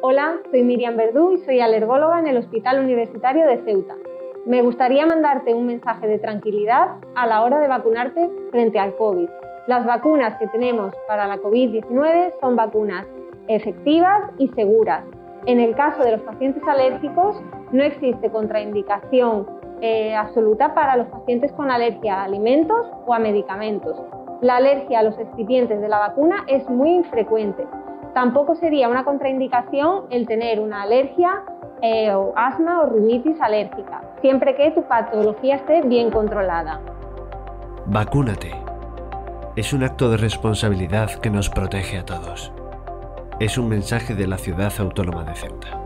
Hola, soy Miriam Verdú y soy alergóloga en el Hospital Universitario de Ceuta. Me gustaría mandarte un mensaje de tranquilidad a la hora de vacunarte frente al COVID. Las vacunas que tenemos para la COVID-19 son vacunas efectivas y seguras. En el caso de los pacientes alérgicos, no existe contraindicación absoluta para los pacientes con alergia a alimentos o a medicamentos. La alergia a los excipientes de la vacuna es muy infrecuente. Tampoco sería una contraindicación el tener una alergia o asma o rinitis alérgica, siempre que tu patología esté bien controlada. Vacúnate. Es un acto de responsabilidad que nos protege a todos. Es un mensaje de la Ciudad Autónoma de Ceuta.